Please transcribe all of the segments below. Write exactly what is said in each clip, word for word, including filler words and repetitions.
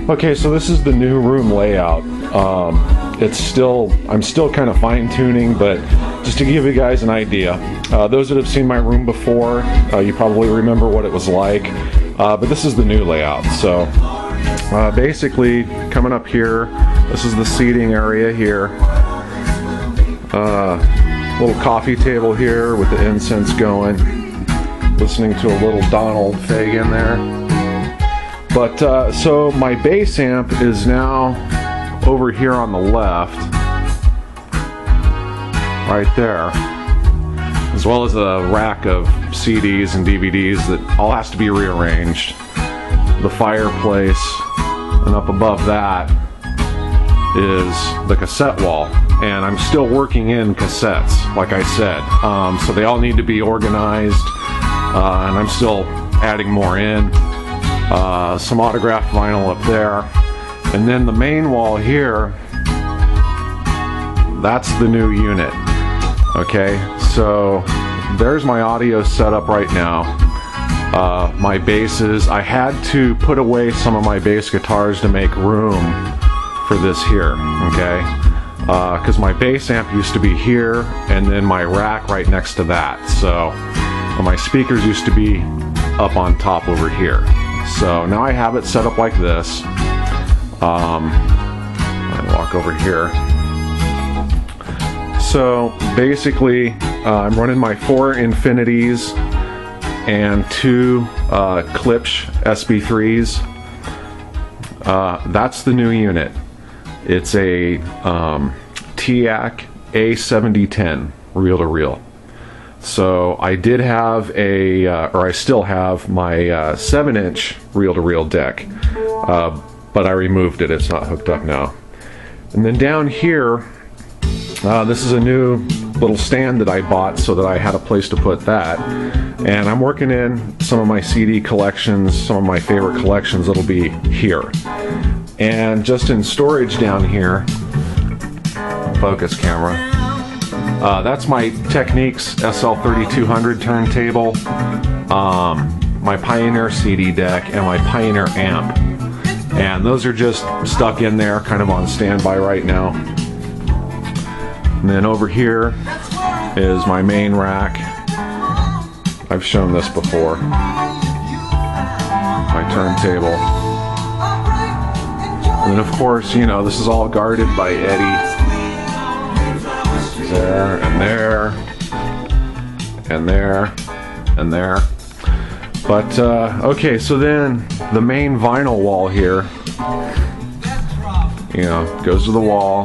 Okay, so this is the new room layout. Um, it's still, I'm still kind of fine-tuning, but just to give you guys an idea, uh, those that have seen my room before, uh, you probably remember what it was like, uh, but this is the new layout. So uh, basically, coming up here, this is the seating area here. Uh, little coffee table here with the incense going, listening to a little Donald Fagen there. But uh, so my bass amp is now over here on the left, right there, as well as a rack of C Ds and D V Ds that all has to be rearranged. The fireplace, and up above that is the cassette wall, and I'm still working in cassettes, like I said, um, so they all need to be organized, uh, and I'm still adding more in. Uh, some autographed vinyl up there, and then the main wall here, that's the new unit. Okay, so there's my audio setup right now. Uh, my basses, I had to put away some of my bass guitars to make room for this here, okay, because uh, my bass amp used to be here, and then my rack right next to that, so my speakers used to be up on top over here. So now I have it set up like this. Um, I walk over here. So basically, uh, I'm running my four Infinities and two uh, Klipsch S B threes. Uh, that's the new unit. It's a um, T A C A seventy ten reel-to-reel. So I did have a, uh, or I still have my uh, seven inch reel-to-reel deck, uh, but I removed it. It's not hooked up now. And then down here, uh, this is a new little stand that I bought so that I had a place to put that. And I'm working in some of my C D collections, some of my favorite collections that'll be here. And just in storage down here, focus camera. Uh, that's my Technics S L thirty-two hundred turntable, um, my Pioneer C D deck, and my Pioneer amp. And those are just stuck in there, kind of on standby right now. And then over here is my main rack. I've shown this before. My turntable. And then of course, you know, this is all guarded by Eddie. There and there and there and there. But uh, okay, so then the main vinyl wall here, you know, goes to the wall.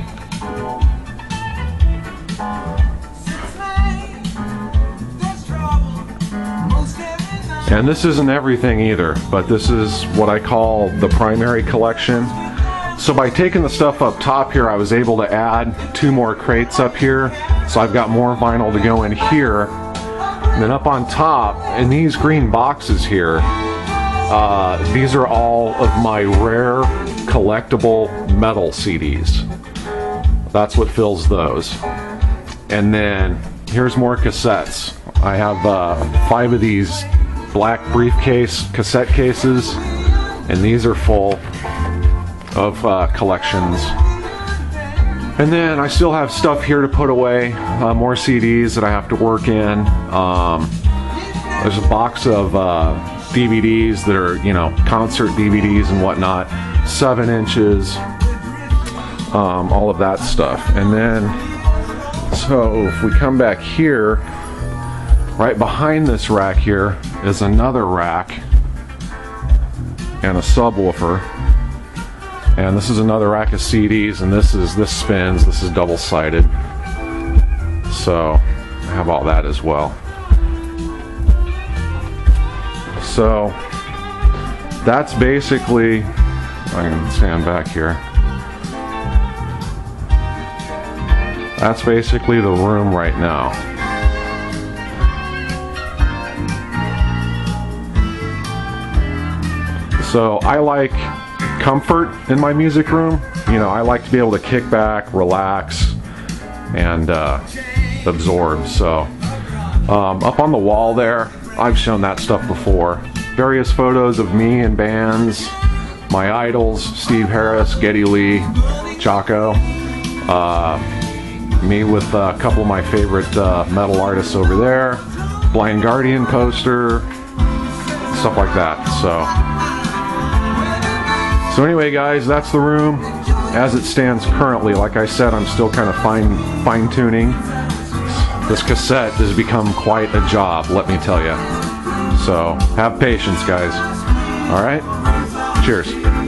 And this isn't everything either, but this is what I call the primary collection. So by taking the stuff up top here, I was able to add two more crates up here. So I've got more vinyl to go in here. And then up on top, in these green boxes here, uh, these are all of my rare collectible metal C Ds. That's what fills those. And then here's more cassettes. I have uh, five of these black briefcase cassette cases, and these are full of uh, collections. And then I still have stuff here to put away, uh, more C Ds that I have to work in. Um, there's a box of uh, D V Ds that are, you know, concert D V Ds and whatnot, seven inches, um, all of that stuff. And then, so if we come back here, right behind this rack here is another rack and a subwoofer. And this is another rack of C Ds, and this is this spins. This is double-sided, so I have all that as well. So that's basically, I can stand back here. That's basically the room right now. So I like comfort in my music room. You know, I like to be able to kick back, relax, and uh, absorb. So um, up on the wall there, I've shown that stuff before. Various photos of me and bands, my idols, Steve Harris, Geddy Lee, Chaco, uh, me with a couple of my favorite uh, metal artists over there, Blind Guardian poster, stuff like that. So, so anyway, guys, that's the room as it stands currently. Like I said, I'm still kind of fine fine tuning. This cassette has become quite a job, let me tell you. So have patience, guys. All right, cheers.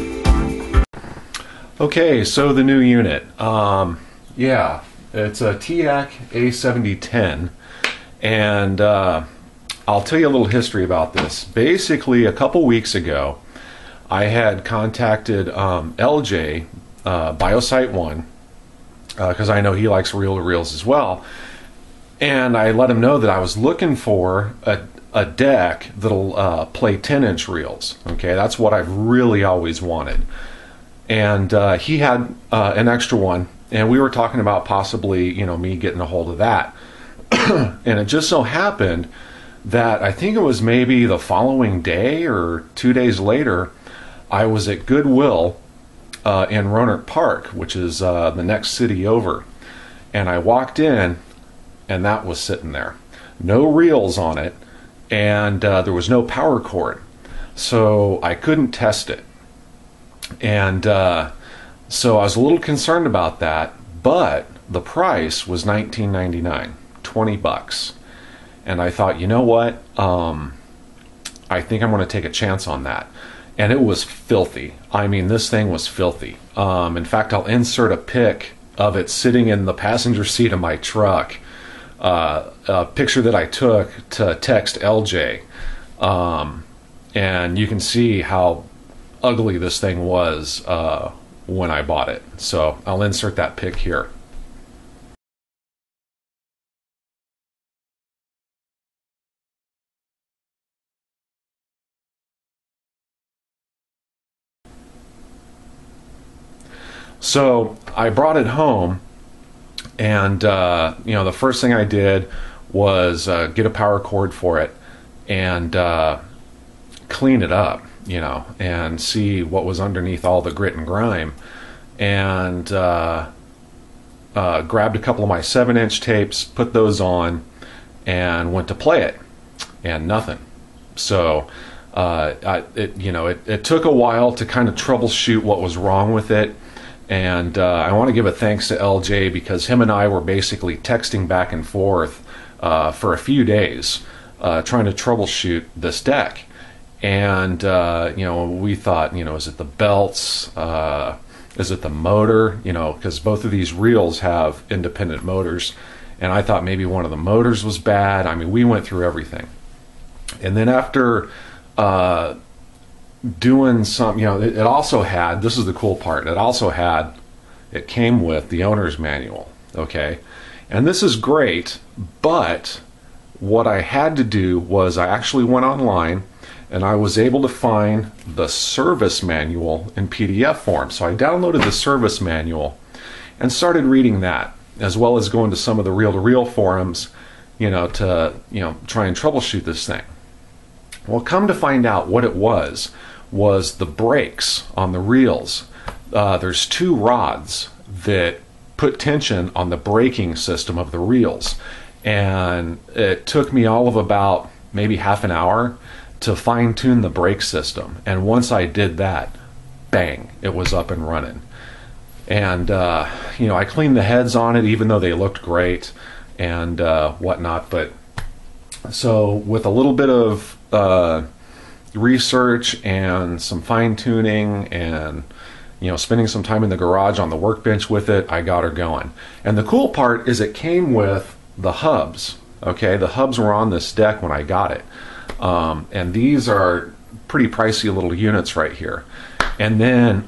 Okay, so the new unit. Um, yeah, it's a T A C A seventy ten, and uh, I'll tell you a little history about this. Basically, a couple weeks ago, I had contacted um, L J, uh, Biosite One, because uh, I know he likes reel-to-reels as well, and I let him know that I was looking for a, a deck that'll uh, play ten inch reels. Okay, that's what I've really always wanted. And uh, he had uh, an extra one, and we were talking about possibly, you know, me getting a hold of that. And it just so happened that I think it was maybe the following day or two days later, I was at Goodwill uh, in Roanoke Park, which is uh, the next city over. And I walked in, and that was sitting there. No reels on it, and uh, there was no power cord. So I couldn't test it. And uh, so I was a little concerned about that, but the price was nineteen ninety-nine, twenty bucks. And I thought, you know what? Um, I think I'm going to take a chance on that. And it was filthy. I mean, this thing was filthy. Um, in fact, I'll insert a pic of it sitting in the passenger seat of my truck. Uh, a picture that I took to text L J. Um, and you can see how ugly this thing was uh, when I bought it. So I'll insert that pic here. So I brought it home, and uh, you know, the first thing I did was uh, get a power cord for it and uh, clean it up, you know, and see what was underneath all the grit and grime, and uh, uh, grabbed a couple of my seven inch tapes, put those on, and went to play it, and nothing. So uh, I, it, you know, it, it took a while to kind of troubleshoot what was wrong with it. And uh, I want to give a thanks to L J, because him and I were basically texting back and forth uh, for a few days uh, trying to troubleshoot this deck. And, uh, you know, we thought, you know, is it the belts? Uh, is it the motor? You know, because both of these reels have independent motors. And I thought maybe one of the motors was bad. I mean, we went through everything. And then after uh, doing some, you know, it, it also had, this is the cool part, it also had, it came with the owner's manual, okay? And this is great, but what I had to do was I actually went online and I was able to find the service manual in P D F form. So I downloaded the service manual and started reading that, as well as going to some of the reel-to-reel forums, you know, to, you know, try and troubleshoot this thing. Well, come to find out what it was, was the brakes on the reels. Uh, there's two rods that put tension on the braking system of the reels. And it took me all of about maybe half an hour to fine-tune the brake system. And once I did that, bang, it was up and running. And, uh, you know, I cleaned the heads on it, even though they looked great and uh, whatnot. But so with a little bit of uh, research and some fine-tuning and, you know, spending some time in the garage on the workbench with it, I got her going. And the cool part is it came with the hubs. Okay, the hubs were on this deck when I got it. Um, and these are pretty pricey little units right here. And then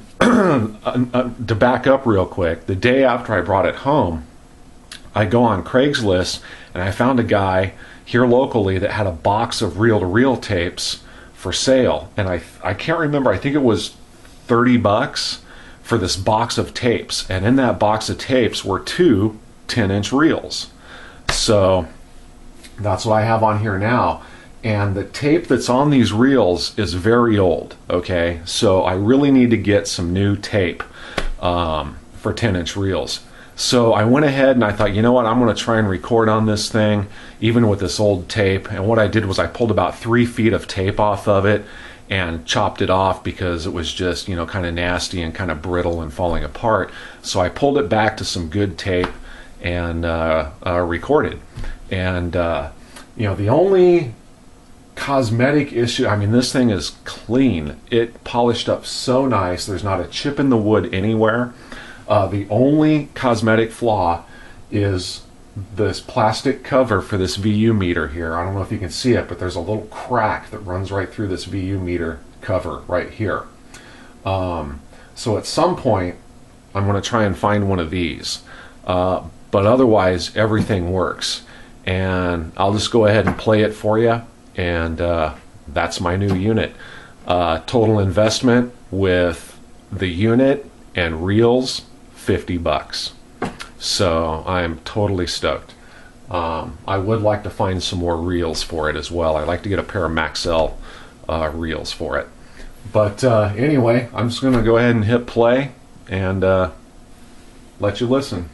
to back up real quick, the day after I brought it home, I go on Craigslist and I found a guy here locally that had a box of reel-to-reel tapes for sale. And I, I can't remember, I think it was thirty bucks for this box of tapes. And in that box of tapes were two ten inch reels. So that's what I have on here now. and the tape that's on these reels is very old, okay? So I really need to get some new tape um, for ten inch reels. So I went ahead and I thought, you know what, I'm going to try and record on this thing, even with this old tape. And what I did was I pulled about three feet of tape off of it and chopped it off because it was just, you know, kind of nasty and kind of brittle and falling apart. So I pulled it back to some good tape and uh, uh, recorded. And, uh, you know, the only cosmetic issue, I mean, this thing is clean. It polished up so nice. There's not a chip in the wood anywhere. Uh, the only cosmetic flaw is this plastic cover for this V U meter here. I don't know if you can see it, but there's a little crack that runs right through this V U meter cover right here. Um, so at some point, I'm going to try and find one of these. Uh, but otherwise, everything works. And I'll just go ahead and play it for you. And uh, that's my new unit. Uh, total investment with the unit and reels, fifty bucks. So I'm totally stoked. Um, I would like to find some more reels for it as well. I'd like to get a pair of Maxell uh, reels for it. But uh, anyway, I'm just going to go ahead and hit play and uh, let you listen.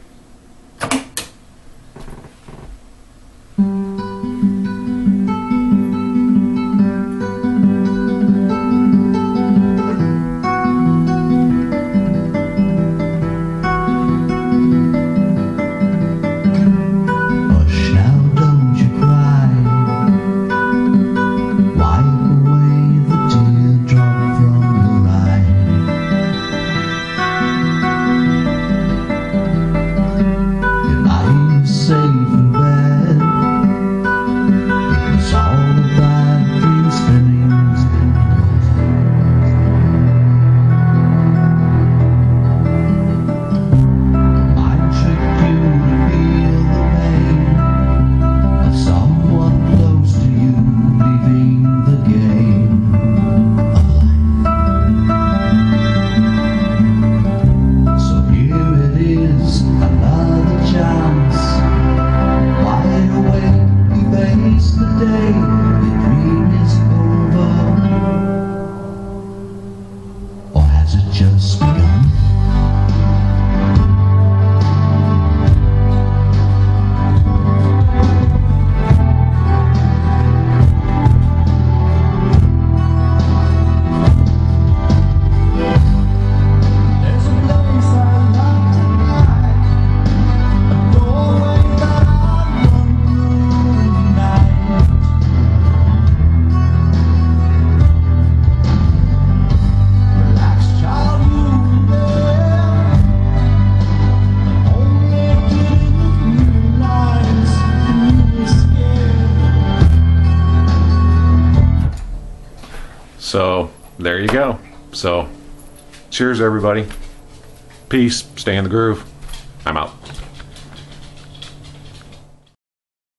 So there you go. So cheers, everybody. Peace. Stay in the groove. I'm out.